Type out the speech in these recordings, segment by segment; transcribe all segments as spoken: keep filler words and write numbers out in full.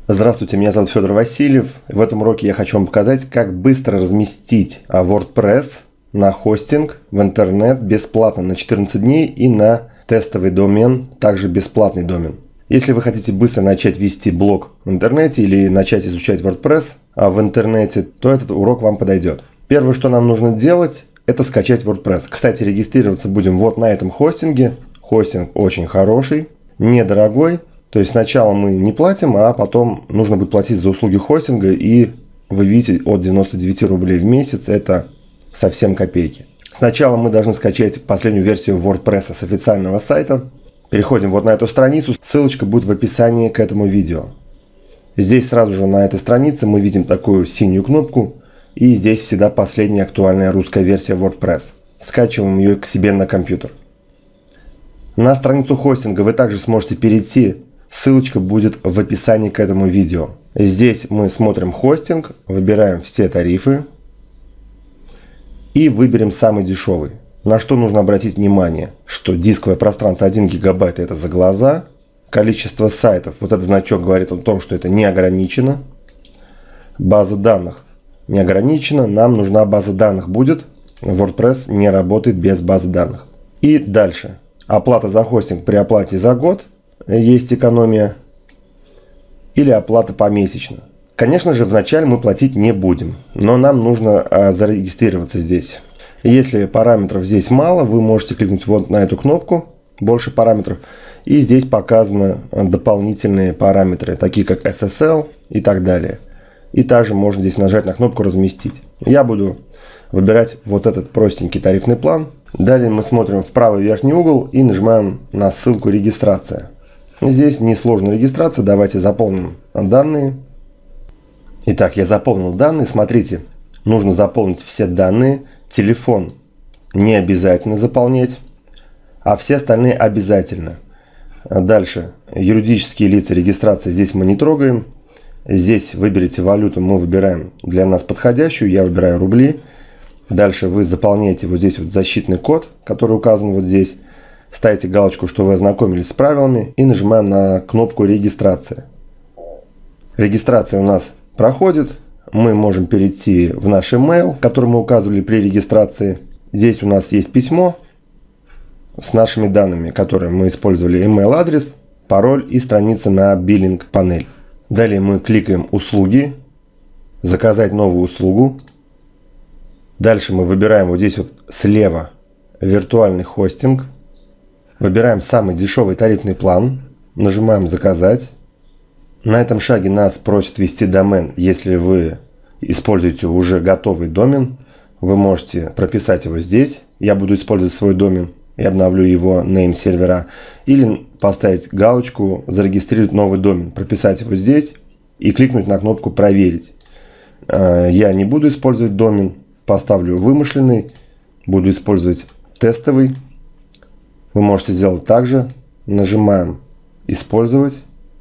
Здравствуйте, меня зовут Федор Васильев. В этом уроке я хочу вам показать, как быстро разместить WordPress на хостинг в интернет бесплатно на четырнадцать дней и на тестовый домен, также бесплатный домен. Если вы хотите быстро начать вести блог в интернете или начать изучать WordPress в интернете, то этот урок вам подойдет. Первое, что нам нужно делать, это скачать WordPress. Кстати, регистрироваться будем вот на этом хостинге. Хостинг очень хороший, недорогой. То есть сначала мы не платим, а потом нужно будет платить за услуги хостинга, и вы видите, от девяноста девяти рублей в месяц это совсем копейки. Сначала мы должны скачать последнюю версию WordPress с официального сайта. Переходим вот на эту страницу, ссылочка будет в описании к этому видео. Здесь сразу же на этой странице мы видим такую синюю кнопку, и здесь всегда последняя актуальная русская версия WordPress. Скачиваем ее к себе на компьютер. На страницу хостинга вы также сможете перейти. Ссылочка будет в описании к этому видео. Здесь мы смотрим хостинг, выбираем все тарифы и выберем самый дешевый. На что нужно обратить внимание, что дисковое пространство один гигабайт это за глаза. Количество сайтов, вот этот значок говорит о том, что это не ограничено. База данных не ограничена, нам нужна база данных будет. WordPress не работает без базы данных. И дальше. Оплата за хостинг при оплате за год. Есть экономия, или оплата помесячно. Конечно же, вначале мы платить не будем, но нам нужно а, зарегистрироваться здесь. Если параметров здесь мало, вы можете кликнуть вот на эту кнопку «Больше параметров», и здесь показаны дополнительные параметры, такие как эс эс эл и так далее. И также можно здесь нажать на кнопку «Разместить». Я буду выбирать вот этот простенький тарифный план. Далее мы смотрим в правый верхний угол и нажимаем на ссылку «Регистрация». Здесь несложная регистрация. Давайте заполним данные. Итак, я заполнил данные. Смотрите, нужно заполнить все данные. Телефон не обязательно заполнять, а все остальные обязательно. Дальше. Юридические лица, регистрация здесь мы не трогаем. Здесь выберите валюту, мы выбираем для нас подходящую. Я выбираю рубли. Дальше вы заполняете вот здесь вот защитный код, который указан вот здесь. Ставите галочку, что вы ознакомились с правилами, и нажимаем на кнопку «Регистрация». Регистрация у нас проходит. Мы можем перейти в наш email, который мы указывали при регистрации. Здесь у нас есть письмо с нашими данными, которые мы использовали: email адрес, пароль и страница на биллинг панель. Далее мы кликаем «Услуги», «Заказать новую услугу». Дальше мы выбираем вот здесь вот слева «Виртуальный хостинг». Выбираем самый дешевый тарифный план, нажимаем «Заказать». На этом шаге нас просят ввести домен. Если вы используете уже готовый домен, вы можете прописать его здесь. Я буду использовать свой домен и обновлю его name сервера. Или поставить галочку «Зарегистрировать новый домен», прописать его здесь и кликнуть на кнопку «Проверить». Я не буду использовать домен, поставлю вымышленный, буду использовать тестовый. Вы можете сделать так же. Нажимаем «Использовать».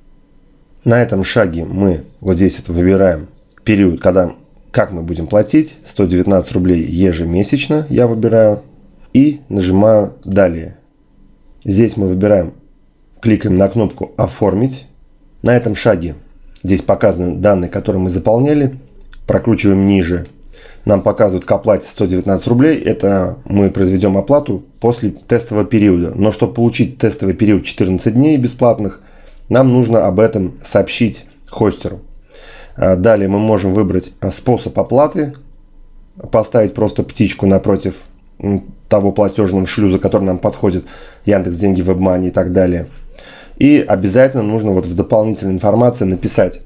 На этом шаге мы вот здесь вот выбираем период, когда, как мы будем платить. сто девятнадцать рублей ежемесячно я выбираю. И нажимаю «Далее». Здесь мы выбираем, кликаем на кнопку «Оформить». На этом шаге здесь показаны данные, которые мы заполняли. Прокручиваем ниже. Нам показывают к оплате сто девятнадцать рублей. Это мы произведем оплату после тестового периода. Но чтобы получить тестовый период четырнадцать дней бесплатных, нам нужно об этом сообщить хостеру. Далее мы можем выбрать способ оплаты. Поставить просто птичку напротив того платежного шлюза, который нам подходит. Яндекс.Деньги, WebMoney и так далее. И обязательно нужно вот в дополнительной информации написать: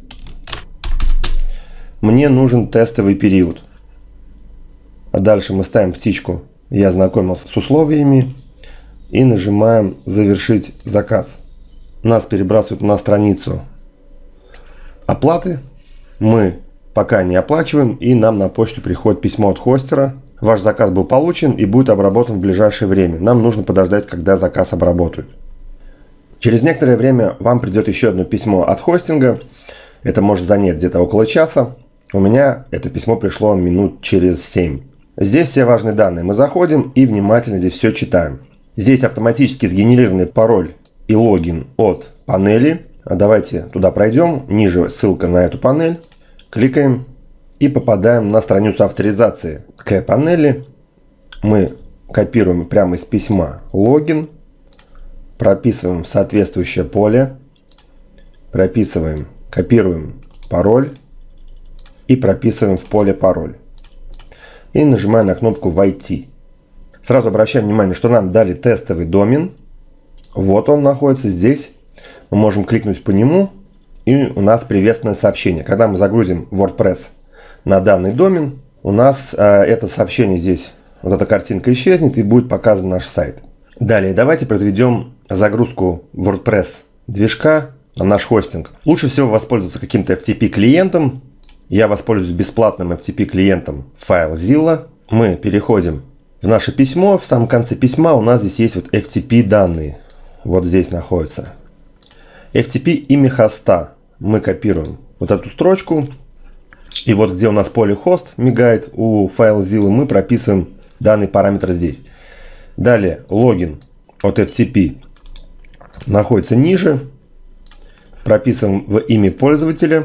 «Мне нужен тестовый период». Дальше мы ставим птичку «Я ознакомился с условиями» и нажимаем «Завершить заказ». Нас перебрасывают на страницу оплаты. Мы пока не оплачиваем, и нам на почту приходит письмо от хостера. Ваш заказ был получен и будет обработан в ближайшее время. Нам нужно подождать, когда заказ обработают. Через некоторое время вам придет еще одно письмо от хостинга. Это может занять где-то около часа. У меня это письмо пришло минут через семь. Здесь все важные данные. Мы заходим и внимательно здесь все читаем. Здесь автоматически сгенерированный пароль и логин от панели. Давайте туда пройдем. Ниже ссылка на эту панель. Кликаем и попадаем на страницу авторизации. К панели мы копируем прямо из письма логин. Прописываем соответствующее поле. Прописываем, копируем пароль. И прописываем в поле пароль. И нажимаем на кнопку «Войти». Сразу обращаем внимание, что нам дали тестовый домен. Вот он находится здесь. Мы можем кликнуть по нему, и у нас приветственное сообщение. Когда мы загрузим WordPress на данный домен, у нас э, это сообщение здесь, вот эта картинка исчезнет, и будет показан наш сайт. Далее давайте произведем загрузку WordPress движка на наш хостинг. Лучше всего воспользоваться каким-то эф ти пи клиентом. Я воспользуюсь бесплатным эф ти пи клиентом FileZilla. Мы переходим в наше письмо. В самом конце письма у нас здесь есть вот эф ти пи данные. Вот здесь находится. эф ти пи имя хоста. Мы копируем вот эту строчку. И вот где у нас поле хост мигает у FileZilla, мы прописываем данный параметр здесь. Далее логин от эф ти пи находится ниже. Прописываем в имя пользователя.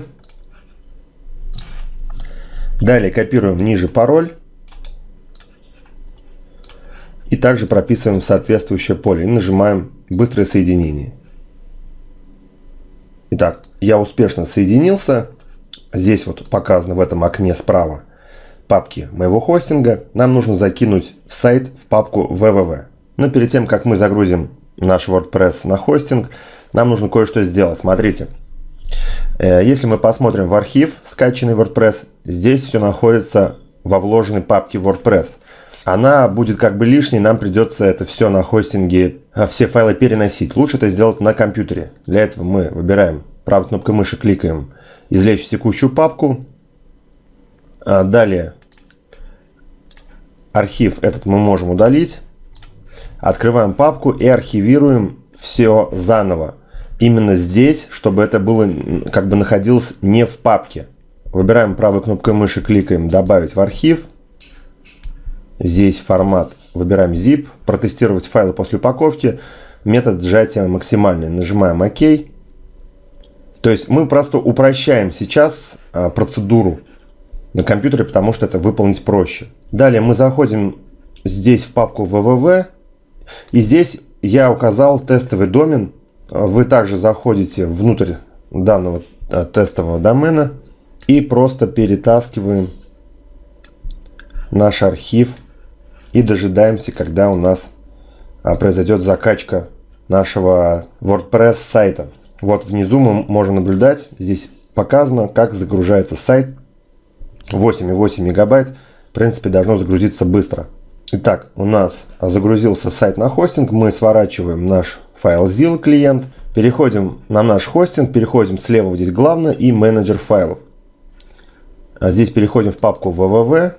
Далее копируем ниже пароль. И также прописываем соответствующее поле. И нажимаем «Быстрое соединение». Итак, я успешно соединился. Здесь вот показано в этом окне справа папки моего хостинга. Нам нужно закинуть сайт в папку вэ вэ вэ. Но перед тем, как мы загрузим наш WordPress на хостинг, нам нужно кое-что сделать. Смотрите. Если мы посмотрим в архив скачанный WordPress, здесь все находится во вложенной папке WordPress. Она будет как бы лишней, нам придется это все на хостинге, все файлы переносить. Лучше это сделать на компьютере. Для этого мы выбираем правой кнопкой мыши, кликаем «Извлечь текущую папку». Далее архив этот мы можем удалить. Открываем папку и архивируем все заново. Именно здесь, чтобы это было, как бы находилось не в папке. Выбираем правой кнопкой мыши, кликаем «Добавить в архив». Здесь формат, выбираем zip, протестировать файлы после упаковки, метод сжатия максимальный, нажимаем ОК. То есть мы просто упрощаем сейчас а, процедуру на компьютере, потому что это выполнить проще. Далее мы заходим здесь в папку вэ вэ вэ, и здесь я указал тестовый домен. Вы также заходите внутрь данного а, тестового домена и просто перетаскиваем наш архив. И дожидаемся, когда у нас а, произойдет закачка нашего WordPress сайта. Вот внизу мы можем наблюдать, здесь показано, как загружается сайт. восемь и восемь мегабайт. В принципе, должно загрузиться быстро. Итак, у нас загрузился сайт на хостинг. Мы сворачиваем наш FileZilla клиент. Переходим на наш хостинг. Переходим слева, здесь главное, и менеджер файлов. А здесь переходим в папку вэ вэ вэ.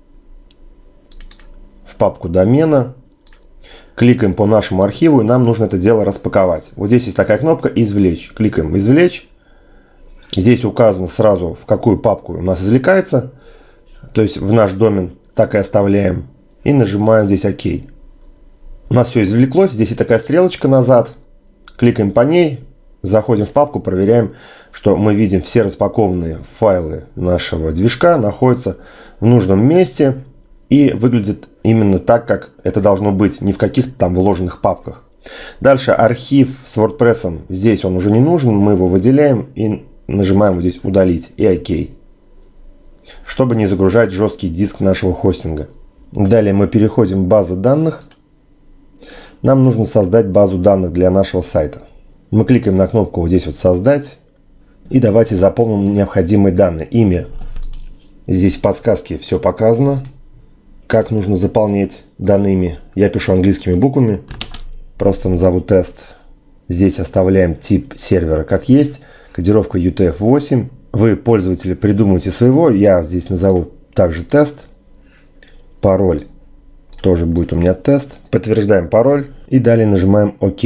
Папку домена, кликаем по нашему архиву, и нам нужно это дело распаковать. Вот здесь есть такая кнопка «Извлечь». Кликаем «Извлечь». Здесь указано сразу, в какую папку у нас извлекается, то есть в наш домен, так и оставляем. И нажимаем здесь «Ок». У нас все извлеклось, здесь есть такая стрелочка назад. Кликаем по ней, заходим в папку, проверяем, что мы видим все распакованные файлы нашего движка находятся в нужном месте. И выглядит именно так, как это должно быть, не в каких-то там вложенных папках. Дальше архив с WordPress, здесь он уже не нужен, мы его выделяем и нажимаем вот здесь «Удалить» и «Ок», чтобы не загружать жесткий диск нашего хостинга. Далее мы переходим в базу данных. Нам нужно создать базу данных для нашего сайта. Мы кликаем на кнопку вот здесь вот «Создать» и давайте заполним необходимые данные. Имя. Здесь в подсказке все показано. Как нужно заполнять данными, я пишу английскими буквами, просто назову тест. Здесь оставляем тип сервера как есть, кодировка ю ти эф восемь. Вы, пользователи, придумайте своего, я здесь назову также тест. Пароль тоже будет у меня тест. Подтверждаем пароль и далее нажимаем ОК.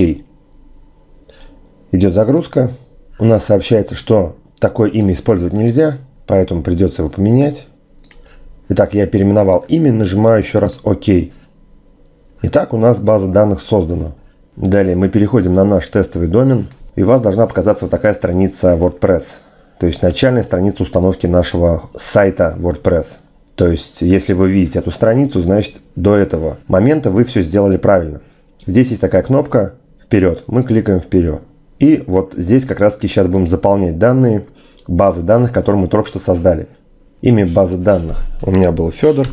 Идет загрузка. У нас сообщается, что такое имя использовать нельзя, поэтому придется его поменять. Итак, я переименовал имя, нажимаю еще раз ОК. Итак, у нас база данных создана. Далее мы переходим на наш тестовый домен. И у вас должна показаться вот такая страница WordPress. То есть начальная страница установки нашего сайта WordPress. То есть если вы видите эту страницу, значит до этого момента вы все сделали правильно. Здесь есть такая кнопка «Вперед». Мы кликаем «Вперед». И вот здесь как раз таки сейчас будем заполнять данные базы данных, которые мы только что создали. Имя базы данных у меня был Федор.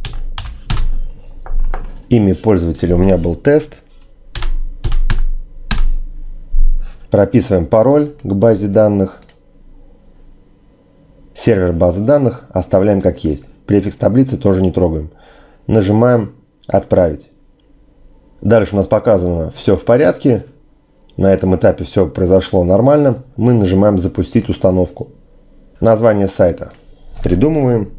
Имя пользователя у меня был тест. Прописываем пароль к базе данных. Сервер базы данных оставляем как есть. Префикс таблицы тоже не трогаем. Нажимаем «Отправить». Дальше у нас показано все в порядке. На этом этапе все произошло нормально. Мы нажимаем «Запустить установку». Название сайта придумываем.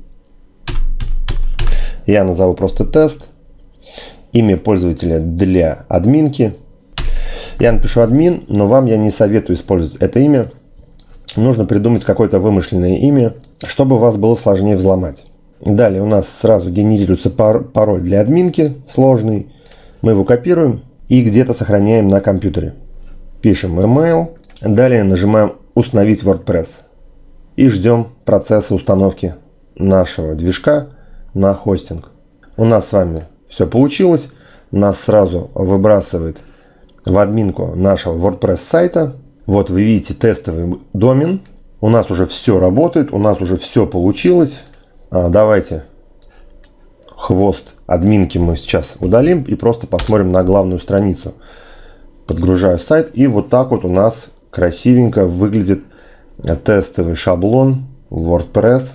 Я назову просто «Тест». Имя пользователя для админки. Я напишу админ, но вам я не советую использовать это имя. Нужно придумать какое-то вымышленное имя, чтобы вас было сложнее взломать. Далее у нас сразу генерируется пар пароль для админки сложный. Мы его копируем и где-то сохраняем на компьютере. Пишем email. Далее нажимаем «Установить WordPress». И ждем процесса установки нашего движка на хостинг. У нас с вами все получилось. Нас сразу выбрасывает в админку нашего WordPress сайта. Вот вы видите тестовый домен. У нас уже все работает, у нас уже все получилось. А, давайте хвост админки мы сейчас удалим и просто посмотрим на главную страницу. Подгружаю сайт, и вот так вот у нас красивенько выглядит тестовый шаблон WordPress.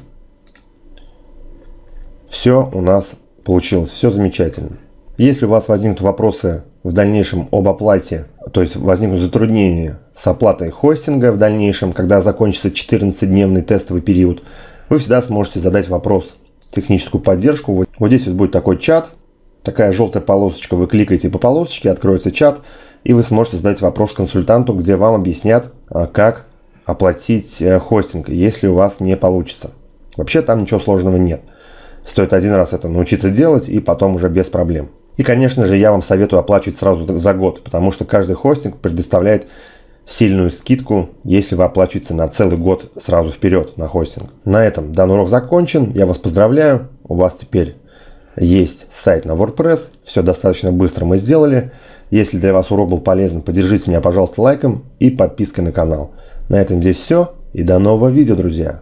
Все у нас получилось, все замечательно. Если у вас возникнут вопросы в дальнейшем об оплате, то есть возникнут затруднения с оплатой хостинга в дальнейшем, когда закончится четырнадцатидневный тестовый период, вы всегда сможете задать вопрос в техническую поддержку. Вот, вот здесь вот будет такой чат, такая желтая полосочка, вы кликаете по полосочке, откроется чат, и вы сможете задать вопрос консультанту, где вам объяснят, как оплатить хостинг, если у вас не получится. Вообще там ничего сложного нет. Стоит один раз это научиться делать, и потом уже без проблем. И, конечно же, я вам советую оплачивать сразу за год, потому что каждый хостинг предоставляет сильную скидку, если вы оплачиваете на целый год сразу вперед на хостинг. На этом данный урок закончен. Я вас поздравляю. У вас теперь есть сайт на WordPress. Все достаточно быстро мы сделали. Если для вас урок был полезен, поддержите меня, пожалуйста, лайком и подпиской на канал. На этом здесь все. И до нового видео, друзья.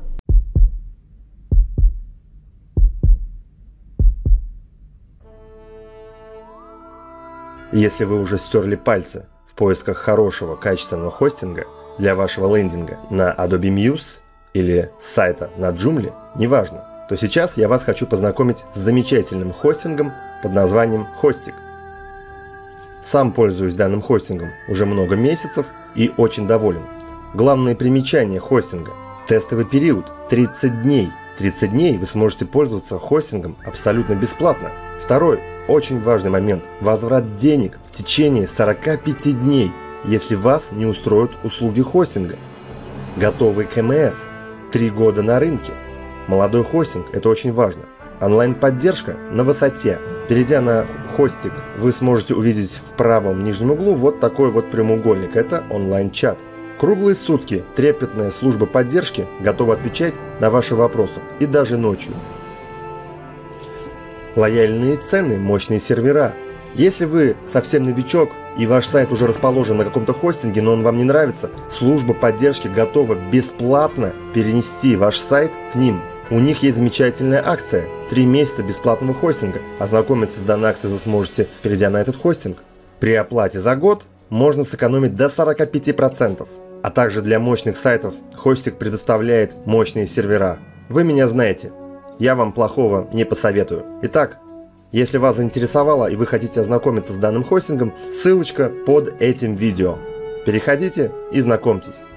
Если вы уже стерли пальцы в поисках хорошего качественного хостинга для вашего лендинга на Adobe Muse или сайта на Joomla, неважно, то сейчас я вас хочу познакомить с замечательным хостингом под названием Hostik. Сам пользуюсь данным хостингом уже много месяцев и очень доволен. Главное примечание хостинга – тестовый период тридцать дней. тридцать дней вы сможете пользоваться хостингом абсолютно бесплатно. Второй очень важный момент – возврат денег в течение сорока пяти дней, если вас не устроят услуги хостинга. Готовый ка эм эс, три года на рынке. Молодой хостинг – это очень важно. Онлайн-поддержка на высоте. Перейдя на Hostik, вы сможете увидеть в правом нижнем углу вот такой вот прямоугольник – это онлайн-чат. Круглые сутки трепетная служба поддержки готова отвечать на ваши вопросы и даже ночью. Лояльные цены, мощные сервера. Если вы совсем новичок и ваш сайт уже расположен на каком-то хостинге, но он вам не нравится, служба поддержки готова бесплатно перенести ваш сайт к ним. У них есть замечательная акция – три месяца бесплатного хостинга. Ознакомиться с данной акцией вы сможете, перейдя на этот хостинг. При оплате за год можно сэкономить до сорока пяти процентов. А также для мощных сайтов Hostik предоставляет мощные сервера. Вы меня знаете. Я вам плохого не посоветую. Итак, если вас заинтересовало и вы хотите ознакомиться с данным хостингом, ссылочка под этим видео. Переходите и знакомьтесь.